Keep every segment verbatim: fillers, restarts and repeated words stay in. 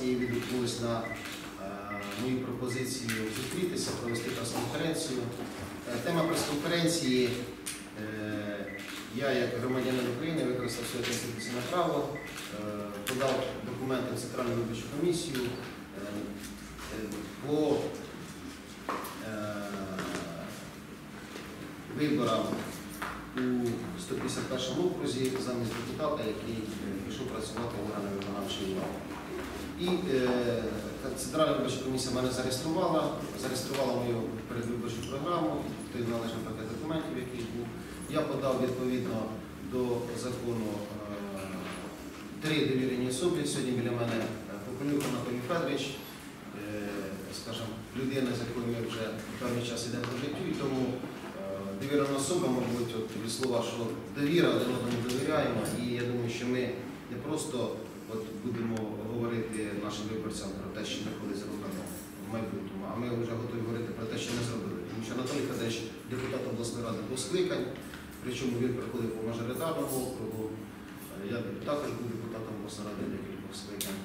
фракції відгукнулись на мою пропозицію зустрітися, провести прес-конференцію. Тема прес-конференції я, як громадянин України, використав своє конституційне право, подав документи в Центральну виборчу комісію по виборам у сто п'ятдесят першому окрузі замість депутата, який пішов працювати в органи виконавчої влади. І е, Центральна виборча комісія мене зареєструвала, зареєструвала мою передвиборчу програму, той належний пакет документів, який був. Я подав відповідно до закону е, три довірені особи. Сьогодні біля мене Попелюк Анатолій Федорович, е, скажімо, людина, з якою ми вже певний час йдемо по життю, і тому е, довірена особа, мабуть, от, від слова, що довіра, один одному довіряємо, і я думаю, що ми не просто от, будемо говорити нашим виборцям про те, що ми колись зробимо в майбутньому, а ми вже готові говорити про те, що не зробили. Тому що Анатолій Федорович депутат обласної ради двох скликань, причому він приходив по мажоритарному округу, я також був депутатом обласної ради декількох скликань.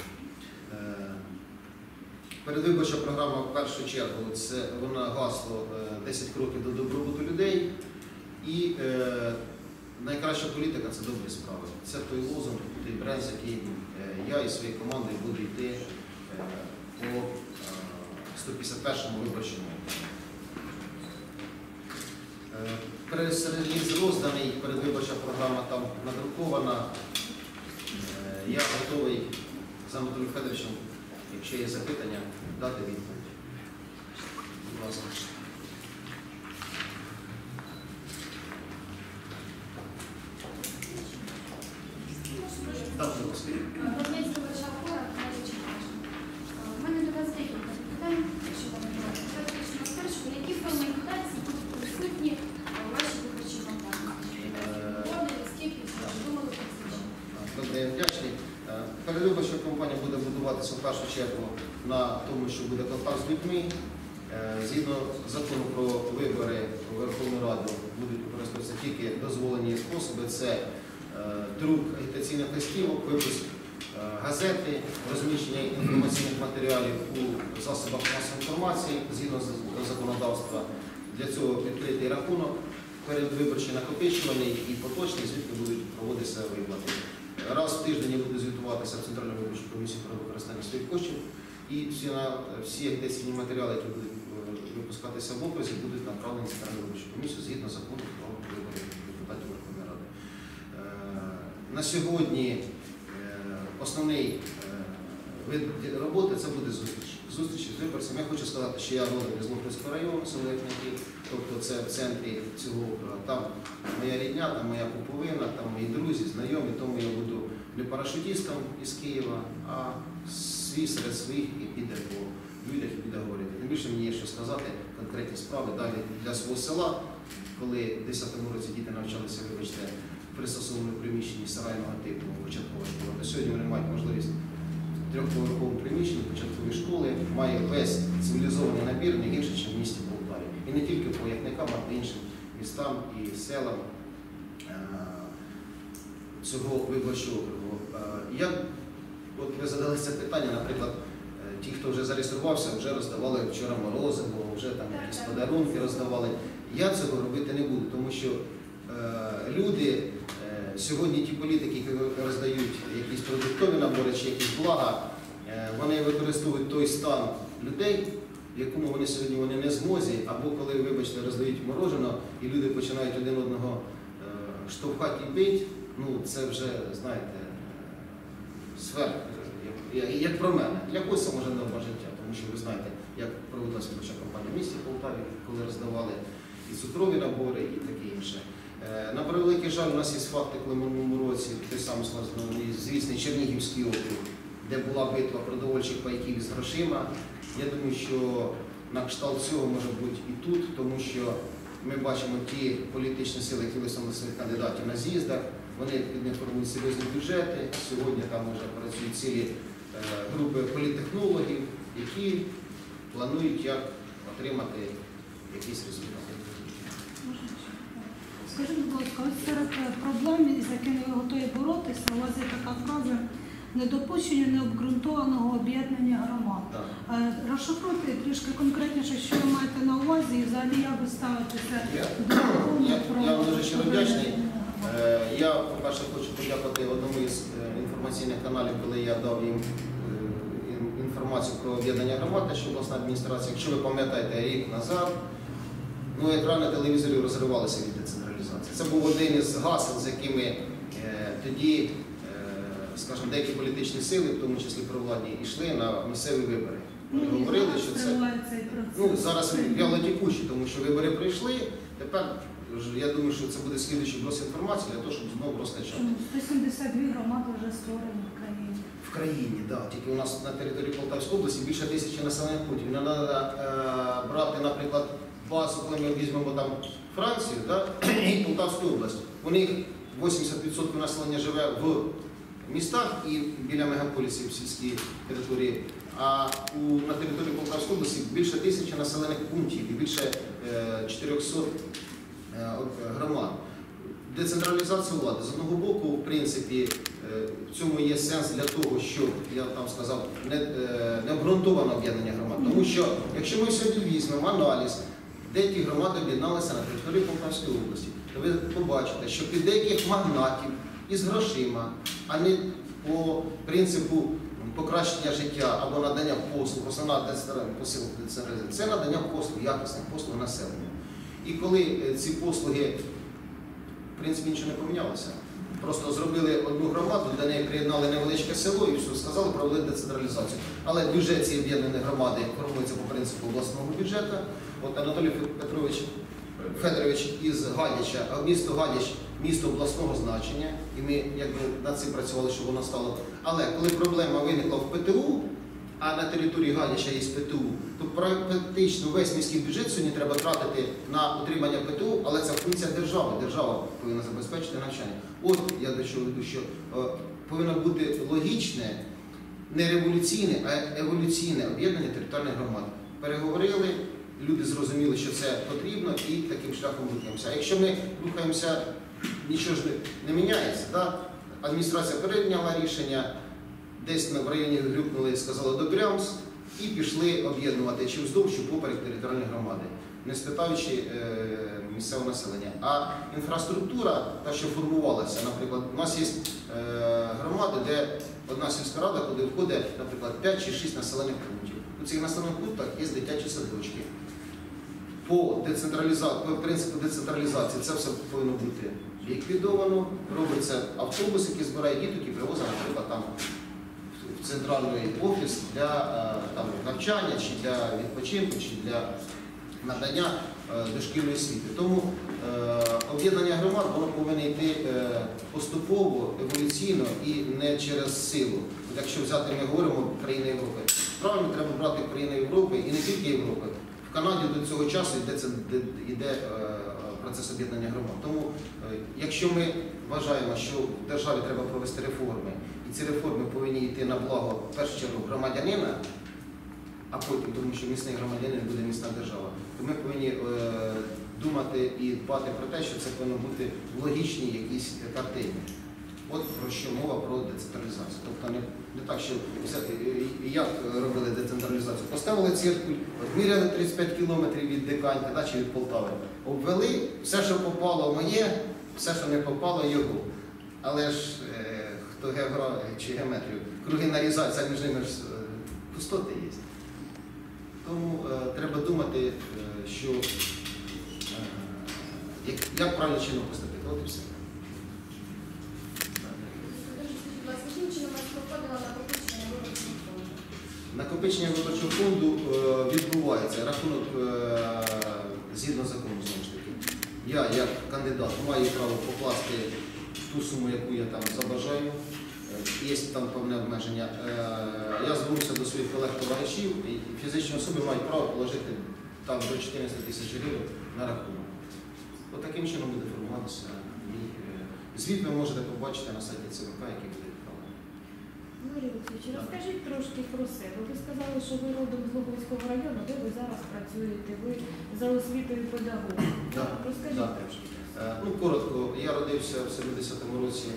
Передвиборча програма в першу чергу це вона гасло десять кроків до добробуту людей, і е, найкраща політика – це добрі справи. Це той лозунг, той бренд, який я і своєю командою буду йти по сто п'ятдесят першому виборчому. Прес-реліз розданий, передвиборча програма там надрукована. Я готовий з Анатолієм Федоровичем, якщо є запитання, дати відповідь. Будь ласка. Так, будь ласка. У мене до вас декілька питань, якщо вам не можна. Перше, які форми інформації будуть присутні у вашій виборчій кампанії? Вони, скільки, думали про це? Добре, я вдячний. Передвиборча кампанія буде будуватися в першу чергу на тому, що буде контакт з людьми. Згідно закону про вибори у Верховну Раду будуть використовуватися тільки дозволені способи. Це друк агітаційних листівок, випуск газети, розміщення інформаційних матеріалів у засобах масової інформації згідно законодавства. Для цього відкритий рахунок, передвиборчий накопичувальний і поточний, звідки будуть проводитися виплати. Раз в тиждень я буду звітуватися в Центральну виборчу комісію про використання своїх коштів, і всі, всі агітаційні матеріали, які будуть випускатися в окрузі, будуть направлені в Центральну виборчу комісію згідно закону про вибори депутатів Верховної Ради. На сьогодні основний вид роботи – це буде зустріч. Зустрічі з виборцями. Я хочу сказати, що я родом із Лухівського району, село Верхняки, тобто це в центрі цього, там моя рідня, там моя пуповина, там мої друзі, знайомі, тому я буду не парашутистом із Києва, а свій серед своїх і піде по людях і піде говорити. Тим більше мені є що сказати, конкретні справи далі для свого села, коли в десятому році діти навчалися, вибачте, в пристосованому приміщенні сарайного типу початкова школа. До сьогодні вони мають можливість в трьохповерховому приміщенні початкової школи, має весь цивілізований набір не гірше, ніж в місті Полтаві. І не тільки по Яхникам, а по іншим містам і селам цього виборчого округу. Як от ви задали це питання, наприклад, ті, хто вже зареєструвався, вже роздавали вчора морозиво, вже там якісь подарунки роздавали. Я цього робити не буду, тому що е, люди, е, сьогодні ті політики, які роздають якісь продуктові набори чи якісь блага, е, вони використовують той стан людей, в якому вони сьогодні вони не змозі, або коли, вибачте, роздають морожено, і люди починають один одного е, штовхати і бити, ну це вже, знаєте, сфера, як, як про мене. Для когось це може норма життя, тому що ви знаєте, як проводилася виборча кампанія в місті Полтаві, коли роздавали і цукрові набори, і таке інше. Е, на превеликий жаль, у нас є факти, коли в минулому році той самий звісний Чернігівський округ, де була битва продовольчих пайків з грошима. Я думаю, що на кшталт цього може бути і тут, тому що ми бачимо ті політичні сили, які висунули своїх кандидатів на з'їздах, вони під них формують серйозні бюджети. Сьогодні там вже працюють цілі е, групи політтехнологів, які планують, як отримати якісь результати. Скажіть, будь ласка, ось серед проблем, з якими ви готові боротися, у вас є така фраза недопущення необґрунтованого об'єднання громад. Так. Е, Розшифруйте трішки конкретніше, що ви маєте на увазі, і взагалі як ви ставитеся Я, до закону я, про я вам дуже щиро вдячний. об'єднання громад. Е, Я, по-перше, хочу подякувати одному із е, інформаційних каналів, коли я дав їм е, ін- інформацію про об'єднання громад, що обласна адміністрація, якщо ви пам'ятаєте, рік назад, ну, екрани телевізорів розривалися від децентралізації. Це був один із гасел, з якими е, тоді, е, скажімо, деякі політичні сили, в тому числі провладні, йшли на місцеві вибори. Вони Ну, і говорили, зараз що це... триває цей процес. Ну, зараз вяло текучі, тому що вибори прийшли. Тепер ж, я думаю, що це буде слідуючий брос інформації для того, щоб знову розкачати. Чому? сто сімдесят дві громади вже створені в країні. В країні, так. Да. Тільки у нас на території Полтавської області більше тисячі населених пунктів. Не треба е, брати, наприклад, базу, коли ми візьмемо там Францію, да, і Полтавську область. У них вісімдесят відсотків населення живе в містах і біля мегаполісів в сільській території. А у, на території Полтавської області більше тисячі населених пунктів і більше е, чотирьохсот е, громад. Децентралізація влади. З одного боку, в принципі, е, в цьому є сенс для того, щоб, я там сказав, не, е, не обґрунтоване об'єднання громад. Тому що, якщо ми сьогодні візьмемо аналіз, деякі громади об'єдналися на території Полтавської області, то ви побачите, що під деяких магнатів із грошима, а не по принципу покращення життя або надання послуг, основна посил децентралізації, це надання послуг, якісних послуг населенню. І коли е, ці послуги, в принципі, нічого не помінялося. Просто зробили одну громаду, до неї приєднали невеличке село і все, сказали, провели децентралізацію. Але бюджет цієї об'єднаної громади формується по принципу обласного бюджету. От Анатолій Петрович Федорович із Гадяча, а місто Гадяч – місто обласного значення, і ми якби над цим працювали, щоб воно стало. Але коли проблема виникла в ПТУ, а на території Гадяча є ПТУ, то практично весь міський бюджет сьогодні треба тратити на утримання ПТУ, але це функція держави. Держава повинна забезпечити навчання. От я до чого веду, що е, повинно бути логічне, не революційне, а еволюційне об'єднання територіальних громад. Переговорили, люди зрозуміли, що це потрібно, і таким шляхом рухаємося. А якщо ми рухаємося, нічого ж не, не міняється, да? Адміністрація перейняла рішення, десь в районі грюкнули і сказали «добрямс» і пішли об'єднувати чи вздовж, чи поперек територіальної громади, не спитаючи е, місцевого населення. А інфраструктура, та, що формувалася, наприклад, у нас є е, громади, де одна сільська рада, куди входить, наприклад, п'ять чи шість населених пунктів. У цих населених пунктах є дитячі садочки. По, по принципу децентралізації це все повинно бути ліквідовано, робиться автобус, який збирає діток і привозить, наприклад, там в центральний офіс для там, навчання, чи для відпочинку, чи для надання е, дошкільної освіти. Тому е, об'єднання громад воно повинно йти е, поступово, еволюційно і не через силу. От якщо взяти, ми говоримо країни Європи, правильно треба брати країни Європи і не тільки Європи. В Канаді до цього часу йде, це, йде е, процес об'єднання громад. Тому, е, якщо ми вважаємо, що в державі треба провести реформи, і ці реформи повинні йти на благо, в першу чергу, громадянина, а потім, тому що місцевий громадянин буде міцна держава, то ми повинні е, думати і дбати про те, що це повинно бути в логічній якійсь картині. От про що мова про децентралізацію. Тобто не, не так, що як робили децентралізацію. Поставили циркуль, міряли тридцять п'ять кілометрів від Диканьки, да, чи від Полтави. Обвели, все, що попало моє, все, що не попало його. Але ж е, хто географію чи геометрію, круги нарізаються, між ними ж е, пустоти є. Тому е, треба думати, е, що е, як, як правильно чином поступити. От і все. Яким чином вас проходило накопичення виборчого фонду? Накопичення виборчого фонду е, відбувається. Рахунок е, згідно закону, знову ж таки. Я, як кандидат, маю право покласти ту суму, яку я там забажаю. Е, є там певне обмеження. Е, я звернувся до своїх колег-товаришів, і фізичні особи мають право положити там до чотирнадцяти тисяч гривень на рахунок. От таким чином буде формуватися мій е, звіт. Ви можете побачити на сайті ЦВК, який буде. Юрій Олексійович, розкажіть трошки про себе. Ви сказали, що ви родом з Луговського району, де ви зараз працюєте, ви за освітою педагог. Да, Розкажіть да. трошки. Е, Ну, коротко, я родився в семидесятому році в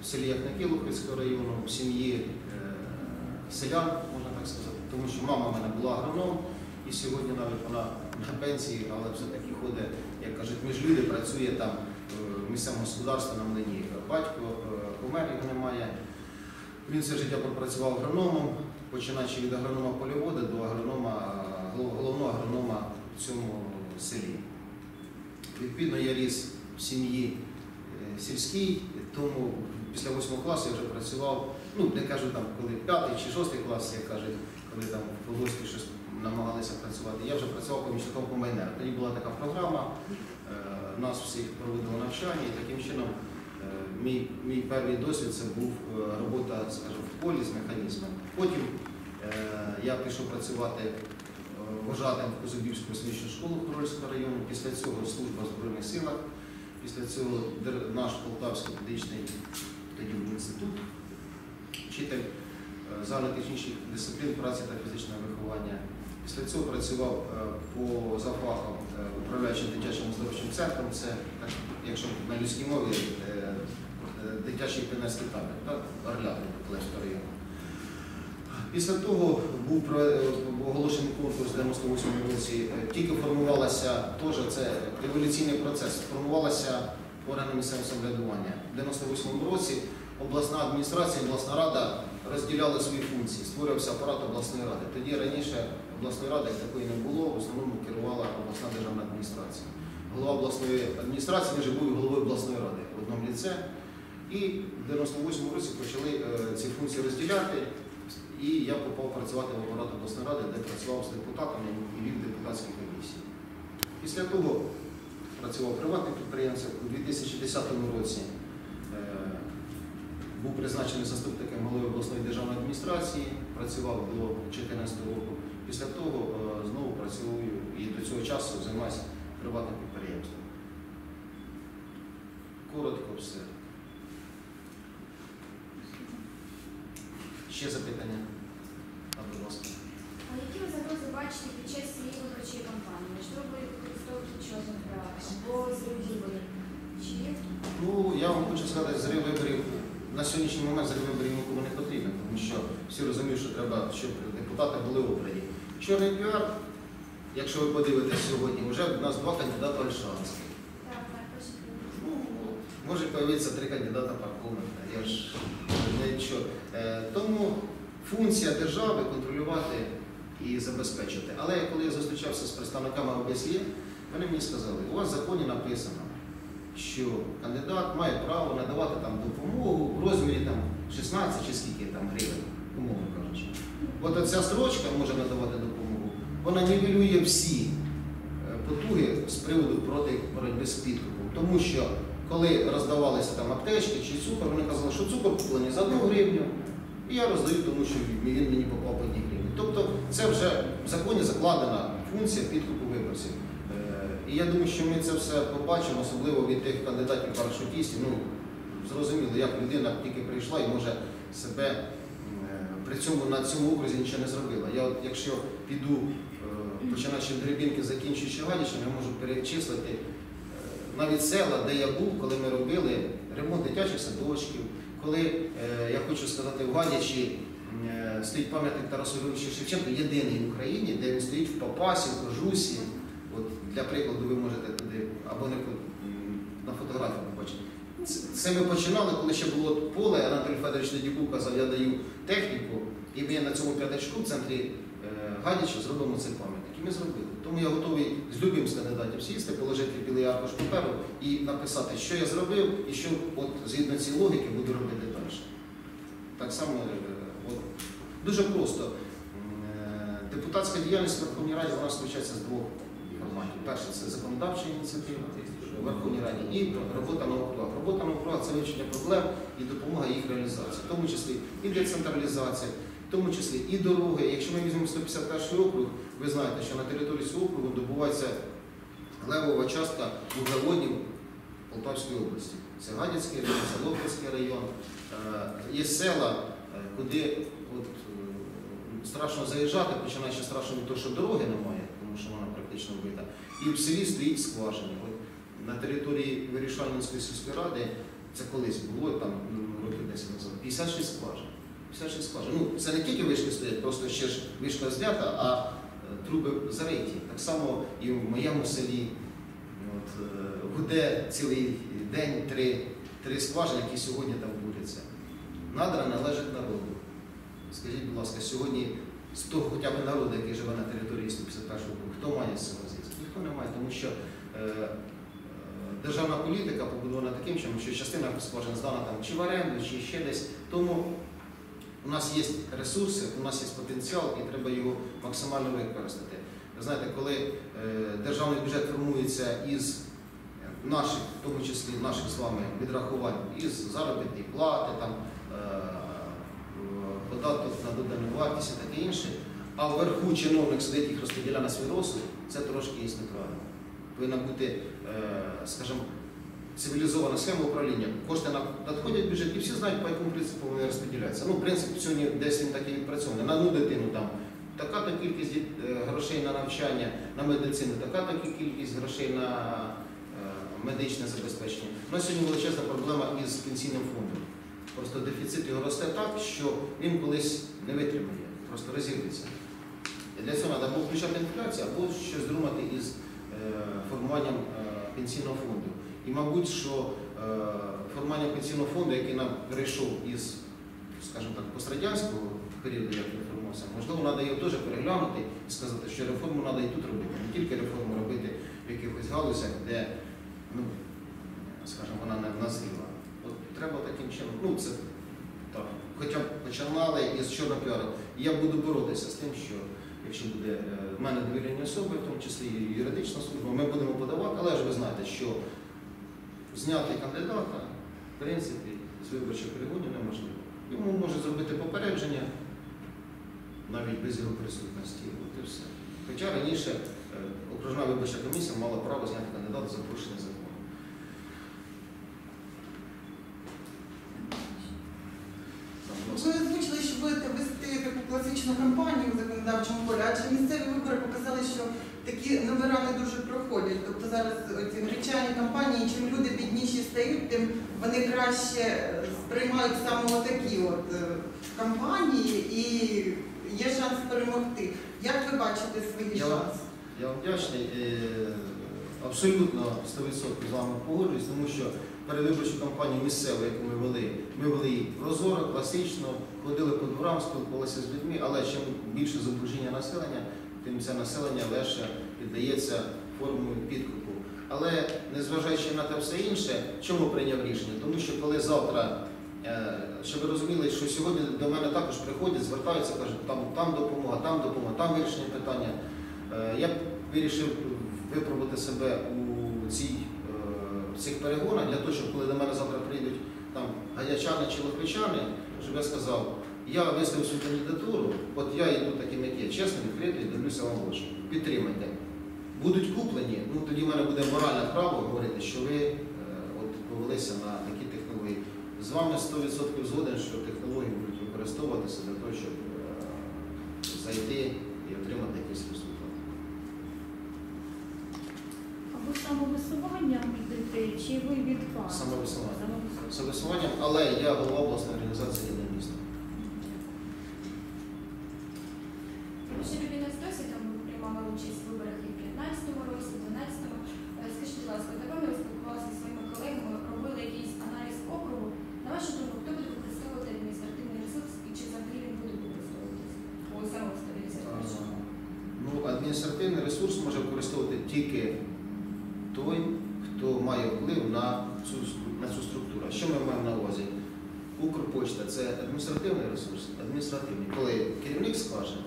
в селі Яхники Лухвицького району, в сім'ї е, селян, можна так сказати, тому що мама в мене була агроном, і сьогодні навіть вона на пенсії, але все-таки ходить, як кажуть, між люди, працює там в місцевому господарстві на млині. Батько помер, його немає. Він все життя пропрацював агрономом, починаючи від агронома полівода до агронома, головного агронома в цьому селі. Відповідно, я ріс в сім'ї сільській, тому після восьмого класу я вже працював, ну, не кажу там, коли п'ятий чи шостий клас, як кажуть, коли там в колгоспі щось намагалися працювати, я вже працював помічником комбайнера. Тоді була така програма, нас всіх проводило навчання, і таким чином мій, мій перший досвід це був робота, скажімо, в полі з механізмом. Потім я пішов працювати вожатим в Козубівську космічну школу Хорольського району, після цього служба в Збройних силах, після цього наш Полтавський педагогічний тоді був інститут, вчитель загальнотехнічних дисциплін праці та фізичного виховання. Після цього працював по за фахом управляючим дитячим оздоровчим центром, це, якщо на людській мові, дитячий піонерський табір, Орляти, Полтавського району. Після того був оголошений конкурс в дев'яносто восьмому році, тільки формувалася, теж це еволюційний процес, формувалася органи місцевого самоврядування. В дев'яносто восьмому році обласна адміністрація і обласна рада розділяли свої функції, створювався апарат обласної ради. Тоді раніше обласної ради як такої не було, в основному керувала обласна державна адміністрація. Голова обласної адміністрації вже був головою обласної ради в одному ліце. І в дев'яносто восьмому році почали ці функції розділяти. І я попав працювати в апарат обласної ради, де працював з депутатами і від депутатської комісії. Після того працював приватним підприємцем. У дві тисячі десятому році е, був призначений заступником голови обласної державної адміністрації, працював до дві тисячі чотирнадцятого року. Після того е, знову працюю і до цього часу займаюся приватним підприємством. Коротко все. Ще запитання? А, будь ласка. А які ви загрози бачите під час цієї виборчої кампанії? Можливо, ви використовуєте чорний права або зрив виборів? Чи є? Ну, я вам хочу сказати, зрив виборів, на сьогоднішній момент зрив виборів нікому не потрібен, тому що всі розуміють, що треба, щоб депутати були обрані. Чорний піар, якщо ви подивитесь сьогодні, вже в нас два кандидата Ольшанські. Так, так, точно. Ну, може появитися три кандидата парковника. Я ж нічого. Тому функція держави контролювати і забезпечити. Але коли я зустрічався з представниками О Б С Є, вони мені сказали, у вас в законі написано, що кандидат має право надавати там допомогу в розмірі там, шістнадцять чи скільки там гривень, умовно кажучи. От оця строчка може надавати допомогу, вона нівелює всі потуги з приводу проти боротьби з підкупом. Тому що коли роздавалися там аптечки чи цукор, вони казали, що цукор куплений за одну гривню, і я роздаю, тому що він мені попав по одній гривні. Тобто це вже в законі закладена функція підкупу виборців. І я думаю, що ми це все побачимо, особливо від тих кандидатів-парашутістів. Ну, зрозуміло, як людина тільки прийшла і може себе при цьому на цьому окрузі нічого не зробила. Я от, якщо піду, починаючи від Гребінки, закінчуючи Гадячем, я можу перечислити навіть села, де я був, коли ми робили ремонт дитячих садочків, коли, е, я хочу сказати, в Гадячі е, стоїть пам'ятник Тарасу Григоровичу Шевченку, єдиний в Україні, де він стоїть в Попасі, в Кожусі. От, для прикладу ви можете туди, або не, на фотографії побачити. Це, це ми починали, коли ще було поле, Анатолій Федорович тоді був, казав, я даю техніку, і ми на цьому п'ятачку в центрі е, Гадяча зробимо цей пам'ятник. І ми зробили. Тому я готовий з любим з кандидатів сісти, положити білий аркуш паперу і написати, що я зробив і що от, згідно цієї логіки буду робити далі. Так само, от, дуже просто. Депутатська діяльність в Верховній Раді вона складається з двох форматів. Перше – це законодавча ініціатива в Верховній Раді і робота на округах. Робота на округах – це вивчення проблем і допомога їх реалізації, в тому числі і децентралізація, в тому числі і дороги. Якщо ми візьмемо сто п'ятдесят перший округ, ви знаєте, що на території цього округу добувається левова частка вуглеводнів Полтавської області. Це Гадяцький район, це Лохвицький район. Є села, куди от, страшно заїжджати, починаючи страшно від того, що дороги немає, тому що вона практично вбита. І в селі стоїть скважини. На території Вирішальницької сільської ради, це колись було, там років десять назад. п'ятдесят шість скважин. п'ятдесят шість скважин. Ну, це не тільки вишки стоять, просто ще ж вишка знята, а е, труби зариті. Так само і в моєму селі от, е, гуде цілий день три, три скважини, які сьогодні там буряться. Надра належить народу. Скажіть, будь ласка, сьогодні з того хоча б народу, який живе на території сто п'ятдесят першого року, хто має з цього зв'язку? Ніхто не має, тому що е, е, державна політика побудована таким чином, що частина скважин здана там чи в оренду, чи ще десь. Тому у нас є ресурси, у нас є потенціал і треба його максимально використати. Ви знаєте, коли е, державний бюджет формується із наших, в тому числі наших з вами відрахувань, із заробітної плати, там, е, податок на додану вартість і таке інше, а вверху чиновник сидить їх розподіляє на свій розсуд, це трошки є неправильно. Повинна бути, е, скажімо, цивілізована схема управління. Кошти надходять в бюджет і всі знають, по якому принципу вони розподіляються. Ну, принцип сьогодні десь він такий відпрацьований. На одну дитину там така-то кількість грошей на навчання, на медицину, така-то кількість грошей на е, медичне забезпечення. У нас сьогодні величезна проблема із пенсійним фондом. Просто дефіцит його росте так, що він колись не витримає, просто розірветься. І для цього треба або включати інфляцію, або щось думати із е, формуванням е, пенсійного фонду. І, мабуть, що е, формування пенсійного фонду, який нам перейшов із, скажімо так, пострадянського періоду, як він формувався, можливо, треба його теж переглянути і сказати, що реформу треба і тут робити. Не тільки реформу робити в якихось галузях, де, ну, скажімо, вона не назріла. От треба таким чином, ну це так, хоча б починали із чорного піару. Я буду боротися з тим, що якщо буде е, в мене довірені особи, в тому числі і юридична служба, ми будемо подавати, але ж ви знаєте, що зняти кандидата, в принципі, з виборчих перегонів неможливо. Йому можуть зробити попередження, навіть без його присутності. От і все. Хоча раніше е, окружна виборча комісія мала право зняти кандидата за порушення закону. Ви озвучили, що будете вести таку класичну кампанію в законодавчому полі, адже місцеві вибори показали, що такі номера не дуже проходять. Тобто зараз ці гречані кампанії, чим люди бідніші стають, тим вони краще сприймають саме такі от кампанії і є шанс перемогти. Як ви бачите свої Я вам- шанси? Я вам вдячний. Е, Абсолютно сто відсотків з вами погоджуюсь, тому що передвиборчу кампанію місцеву, яку ми вели, ми вели її прозоро, класично, ходили по дворам, спілкувалися з людьми, але чим більше зубожіння населення, тим це населення легше піддається формою підкупу. Але незважаючи на те все інше, чому прийняв рішення? Тому що коли завтра, е, щоб ви розуміли, що сьогодні до мене також приходять, звертаються, кажуть, там, там допомога, там допомога, там вирішення питання. Е, Я вирішив випробувати себе у цій, е, цих перегонах для того, щоб коли до мене завтра прийдуть там гаячани чи лохвичани, щоб я сказав, я виставив свою кандидатуру, от я йду таким, як є, чесним, відкритий, дивлюся вам в очі. Підтримайте. Будуть куплені, ну тоді в мене буде моральне право говорити, що ви е, от, повелися на такі технології. З вами сто відсотків згоден, що технології будуть використовуватися для того, щоб е, зайти і отримати якийсь результат. Або самовисуванням йдете, чи ви від вас? Самовисуванням. Самовисуванням. З висуванням, але я голова обласної організації «Єдине місто». Ви ще людина з досвідом, ви приймали участь в виборах і в п'ятнадцятому році, в дванадцятому. Е, Скажіть, будь ласка, напевно, ви спілкувалися зі своїми колегами, робили якийсь аналіз округу. На вашу думку, хто буде використовувати адміністративний ресурс і чи взагалі він буде використовуватися у самому стабілізації? Ну, адміністративний ресурс може використовувати тільки той, хто має вплив на цю, на цю структуру. Що ми маємо на увазі? Укрпочта – це адміністративний ресурс, адміністративний. Коли керівник скаже,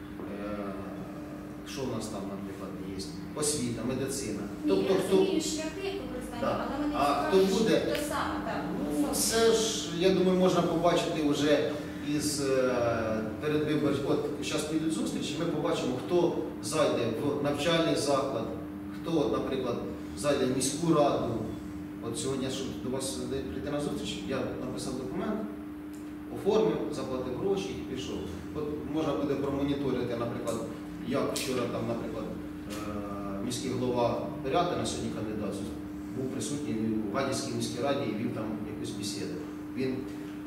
що у нас там, наприклад, є, освіта, медицина. Ні, Тобто, я хто, розумію шляхи використання, Так. але мене А хто цікавить, буде? що хто саме, так. ну, це ж, я думаю, можна побачити вже із е, передвиборів. От зараз підуть зустрічі, ми побачимо, хто зайде в навчальний заклад, хто, от, наприклад, зайде в міську раду. От сьогодні, щоб до вас прийти на зустріч, я написав документ, оформив, заплатив гроші і пішов. От можна буде промоніторити, наприклад, як вчора там, наприклад, е, міський голова Пирятина, сьогодні кандидат, був присутній у Гадяцькій міській раді і вів там якусь бесіду. Він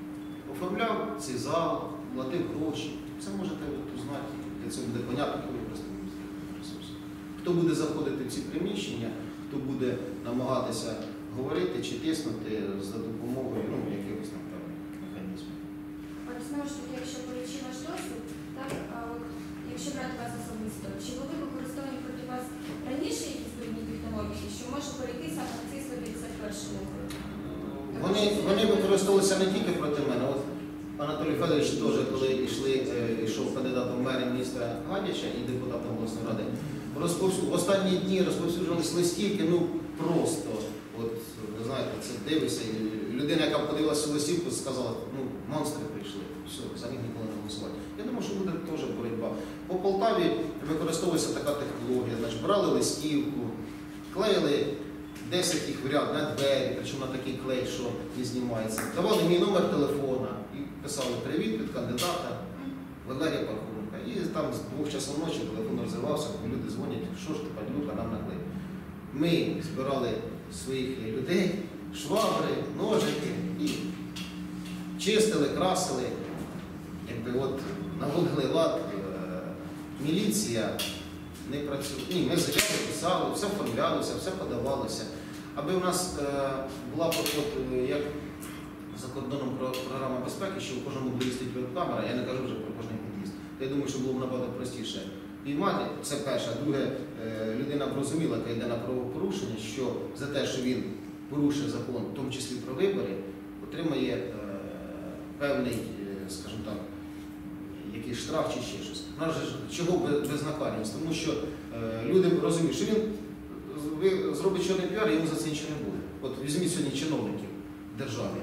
оформляв цей зал, платив гроші. Це можете узнати, для цього буде понятно, хто використовує ресурси. Хто буде заходити в ці приміщення, хто буде намагатися говорити чи тиснути за допомогою ну, якихось там певних механізмів. От знову ж таки, якщо беручи ваш досвід, так, а от, якщо брати вас особисто, чи були використані проти вас раніше якісь брудні технології, що може перейти саме в цей сто п'ятдесят перший округ? Вони, вони використовувалися не тільки проти мене. От Анатолій Федорович теж, коли йшли, е, йшов кандидатом в мери міста Гадяча і депутатом обласної ради, розповсю... в останні дні розповсюджувалися листівки, ну просто, от, ви знаєте, це дивишся, і людина, яка подивилася листівку, сказала, ну, монстри прийшли, все, за них ніколи не голосувати. Я думаю, що буде теж боротьба. По Полтаві використовується така технологія, значить, брали листівку, клеїли десять їх в ряд на двері, причому на такий клей, що не знімається. Давали мій номер телефона і писали привіт від кандидата Валерія Пархоменка. І там з двох часов ночі телефон розривався, люди дзвонять, що ж ти, падлюка, нам наклеїв. Ми збирали своїх людей, швабри, ножики і чистили, красили, якби от наводили лад. Міліція не працює. Ні, ми заяви писали, все оформлялося, все подавалося. Аби у нас е, була проход, як за кордоном про програма безпеки, що у кожному буде стоїть веб-камера, я не кажу вже про кожний під'їзд. Я думаю, що було б набагато простіше піймати, це перше. Друге, е, людина б розуміла, яка йде на правопорушення, що за те, що він порушує закон, в тому числі про вибори, отримає е, певний, е, скажімо так, якийсь штраф чи ще щось. У нас же чого безнаказаність? Тому що е, люди розуміють, що він ви зробить чорний піар, йому за це нічого не буде. От візьміть сьогодні чиновників в державі.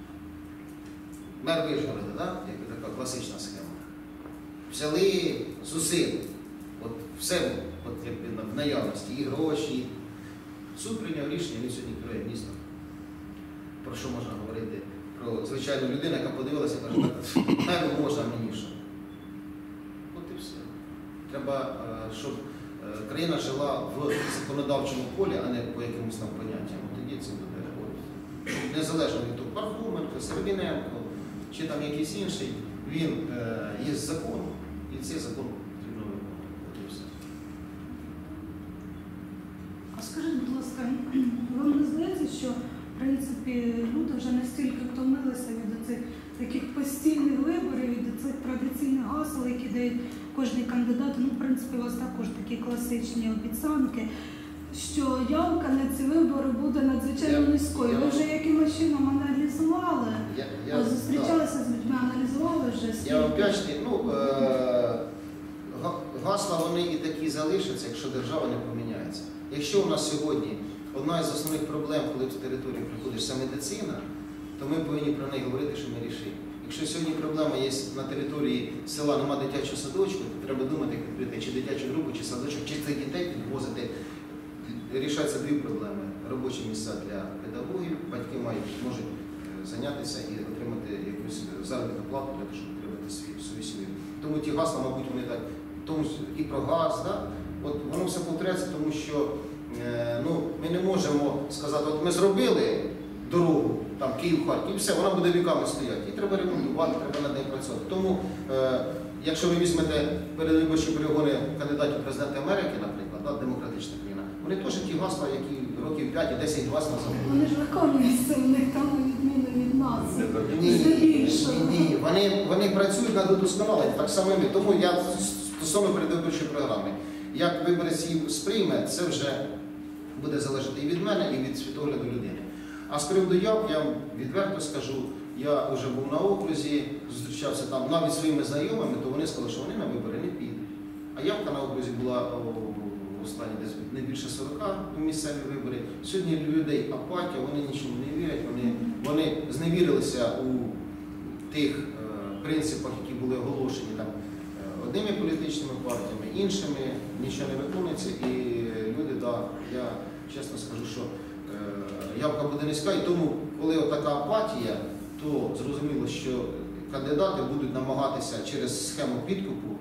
Мер Вишгорода, да? Як така класична схема. Взяли зусиль, от все от, якби, в наявності, і гроші. Суд прийняв рішення, він сьогодні керує містом. Про що можна говорити? Про звичайну людину, яка подивилася і каже, не можна мені що. От і все. Треба, щоб країна жила в законодавчому полі, а не по якимось там поняттям. Тоді це буде. Незалежно від того, Пархоменко, Серебіненко, чи там якийсь інший, він е, є закон, і цей закон потрібно виконувати. А скажіть, будь ласка, вам не здається, що в принципі люди вже настільки втомилися від цих таких постійних виборів, від цих традиційних гасел, які дають кожний кандидат, ну, в принципі, у вас також такі класичні обіцянки, що явка на ці вибори буде надзвичайно Я- низькою. я- Ви вже якимось чином аналізували, Я, я, зустрічалися з людьми, аналізували вже Я скільки? вам вдячний. Ну, е, га- гасла вони і такі залишаться, якщо держава не поміняється. Якщо у нас сьогодні одна із основних проблем, коли в територію приходиш, це медицина, то ми повинні про неї говорити, що ми рішимо. Якщо сьогодні проблема є на території села, нема дитячого садочку, то треба думати, як відкрити чи дитячу групу, чи садочок, чи цих дітей підвозити. Рішаються дві проблеми. Робочі місця для педагогів, батьки мають, можуть е, зайнятися і отримати якусь заробітну плату для того, щоб отримати свій, свою сім'ю. Тому ті гасла, мабуть, вони так, тому і про газ, да? От воно все повторяється, тому що е, ну, ми не можемо сказати, от ми зробили дорогу, там Київ-Харків, і все, вона буде віками стояти. І треба ремонтувати, треба над нею працювати. Тому, е, якщо ви візьмете передвиборчі перегони кандидатів в президенти Америки, наприклад, да, демократична країна, вони теж ті гасла, які років п'ять і десять гасла забули. Вони ж виконуються, в них там на відміну від нас. Ні, Здебільшого. ні, ні. Вони, вони працюють над удосконаленням, так само і ми. Тому я стосовно передвиборчої програми. Як виборець її сприйме, це вже буде залежати і від мене, і від світогляду людини. А з приводу явки, я вам відверто скажу, я вже був на окрузі, зустрічався там навіть зі своїми знайомими, то вони сказали, що вони на вибори не підуть. А явка на окрузі була о, останні десь не більше сорока у місцеві вибори. Сьогодні у людей апатія, вони нічому не вірять, вони, вони зневірилися у тих е, принципах, які були оголошені там е, одними політичними партіями, іншими, нічого не виконується. І люди, да, я чесно скажу, що е, явка буде низька, і тому, коли така апатія, то зрозуміло, що кандидати будуть намагатися через схему підкупу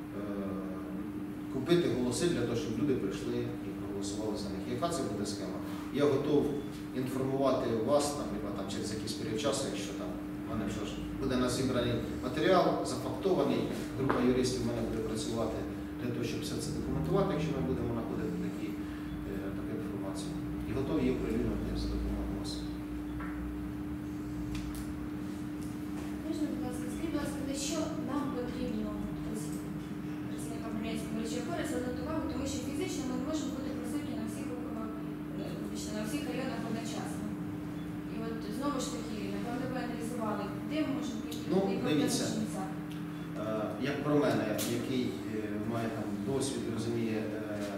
купити голоси для того, щоб люди прийшли і проголосували за них. Яка це буде схема? Я готов інформувати вас, наприклад, там, через якийсь період часу, якщо там Вони що ж, буде на зібраний матеріал, зафактований, група юристів в мене буде працювати для того, щоб все це документувати, якщо ми будемо знаходити такі, е, таку інформацію. І готові її оприлюднити за допомогою вас. Можна, будь ласка, скажіть, будь ласка, те, що нам потрібно ось, працівникам Хмельницького речового опори звернути увагу, тому що фізично ми не можемо бути присутні на всіх округах, е, вибачте, на всіх районах одночасно. І от знову ж таки, напевно, ви аналізували, де ми можемо прийти, Ну, які дивіться. проблемні місця. Е, Як про мене, який е, має там досвід, розуміє, е,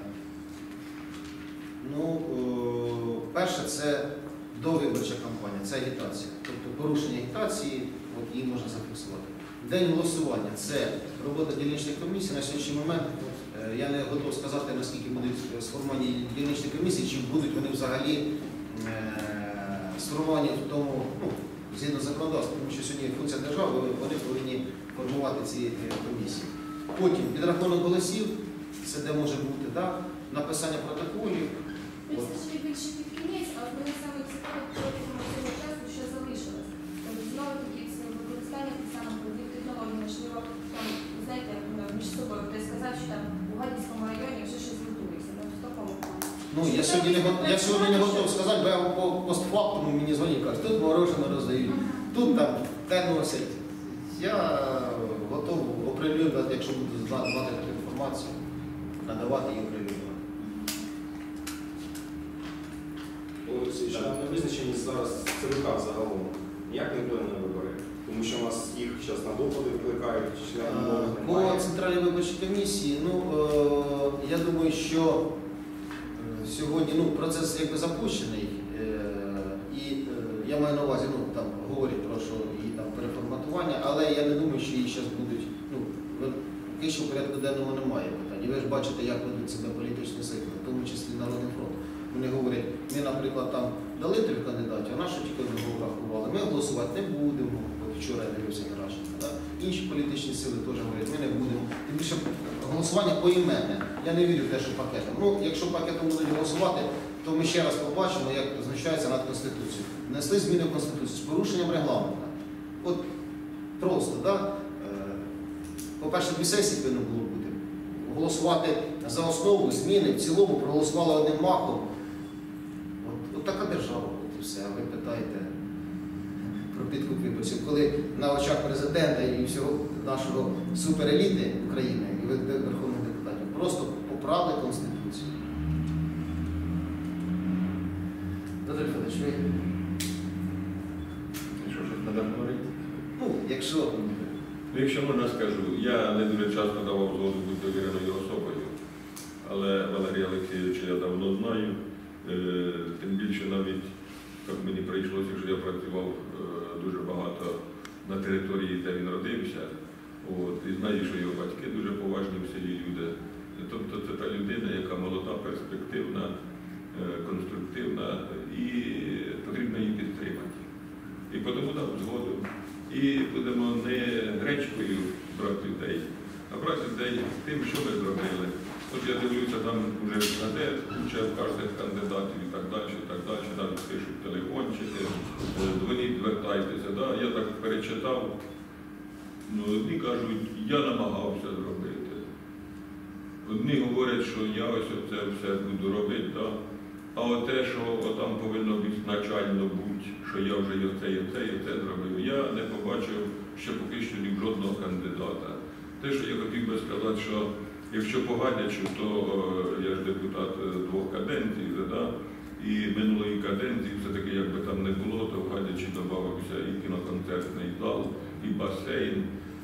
ну, е, перше, це довиборча кампанія, це агітація. Тобто порушення агітації, от її можна зафіксувати. День голосування – це робота дільничних комісій. На сьогоднішній момент е, я не готов сказати, наскільки будуть сформовані дільничні комісії, чи будуть вони взагалі е, сформовані в тому, ну, згідно законодавства, тому що сьогодні функція держави, вони повинні формувати ці е, комісії. Потім підрахунок голосів, це де може бути, да? Написання протоколів. Ви все ж більше під кінець, а мене саме цікаво протягом цього часу, що залишилось. Тобто, знову таки, це використання тих самих технологій, можливо, там, знаєте, між собою хтось сказав, що там у Гадяцькому районі вже щось готується, ну, в такому плані. Ну, я сьогодні не, го- я сьогодні не готов сказати, бо я по постфактуму мені дзвонять, кажуть, тут мороженое роздають, тут там те носять. Я готов оприлюднити, якщо буду знати таку інформацію, надавати її оприлюднювати. Олексій, а невизначеність зараз ЦВК загалом ніяк не вплине на вибори? Тому що у нас їх зараз на доходи викликають, членів нових По немає. центральній виборчій комісії, ну, е, я думаю, що е, сьогодні ну, процес якби запущений, е, і е, я маю на увазі, ну, там говорять про що її там переформатування, але я не думаю, що її зараз будуть, ну, поки що в порядку денному немає питань. І ви ж бачите, як ведуть себе політичні сили, в тому числі Народний фронт. Вони говорять, ми, наприклад, там дали трьох кандидатів, а нашу тільки одного врахували. Ми голосувати не будемо. От вчора я дивився Геращенко. Да? Інші політичні сили теж говорять, ми не будемо. Тим більше голосування поіменне. Я не вірю в те, що пакетом. Ну, якщо пакетом будуть голосувати, то ми ще раз побачимо, як знущаються над Конституцією. Внесли зміни в Конституцію з порушенням регламенту. От просто, да? Е, по-перше, дві сесії повинно було бути. Голосувати за основу, зміни, в цілому проголосували одним махом. От, от така держава, от і все. А ви питаєте про підкуп виборців, коли на очах президента і всього нашого супереліти України і верховних депутатів просто поправили Конституцію. Дмитро Федорович, ви? Що ж треба говорити? Ну, якщо... Ну, якщо можна скажу, я не дуже часто давав згоду бути довіреною особою, але Валерія Олексійовича я давно знаю, е, тим більше навіть, як мені прийшлося, що я працював е, дуже багато на території, де він родився, от, і знаю, що його батьки дуже поважні в селі люди. Тобто це та людина, яка молода, перспективна, е, конструктивна і потрібно її підтримати. І тому дав згоду. І будемо не гречкою брати людей, а брати людей тим, що ми зробили. От я дивлюся, там вже на те, куча кожних кандидатів і так далі, і так далі, навіть пишуть телефончики, дзвоніть, звертайтеся. Да? Я так перечитав, ну, одні кажуть, я намагався зробити. Одні говорять, що я ось це все буду робити, да? А от те, що там повинно бути начально бути, що я вже і оце, і оце, і оце зробив, я не побачив ще поки що ні жодного кандидата. Те, що я хотів би сказати, що якщо по Гадячу, то я ж депутат двох каденцій, да? І минулої каденції все-таки, якби там не було, то в Гадячі додавався і кіноконцертний зал, і басейн,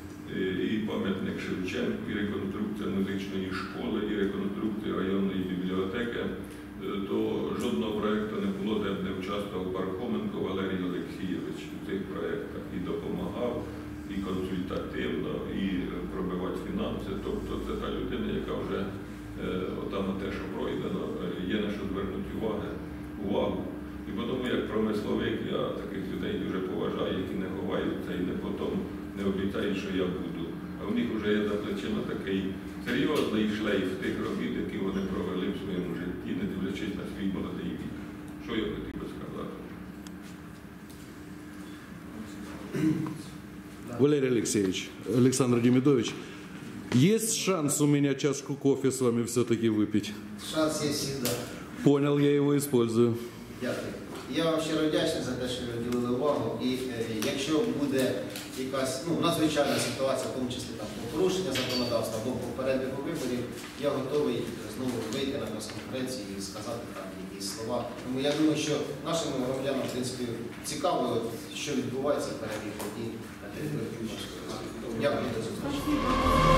і пам'ятник Шевченку, і реконструкція музичної школи, і реконструкція районної бібліотеки. То жодного проєкту не було, де б не участвував Пархоменко Валерій Олексійович у цих проєктах і допомагав, і консультативно, і пробивати фінанси. Тобто це та людина, яка вже е, отам те, що пройдено, є на що звернути увагу. увагу. І тому, як промисловик, я таких людей дуже поважаю, які не ховаються і не потім не обіцяють, що я буду. А в них вже є за плечима такий серйозний шлейф тих робіт, які вони провели в своєму житті, не дивлячись на свій молодий вік. Що я хотів би сказати? Валерий Алексеевич, Александр Демидович, есть шанс у меня чашку кофе с вами все-таки выпить? Шанс є завжди. Понял, я его использую. Дякую. Я вам щиро вдячний за те, що ви приділили увагу. І е, якщо буде якась ну, надзвичайна ситуація, в тому числі там по порушення законодавства або по перебігу виборів, я готовий знову вийти на прес-конференції і сказати там якісь слова. Тому я думаю, що нашим громадянам в принципі цікаво, що відбувається в перебіг подій на території. Дякую за зустріч.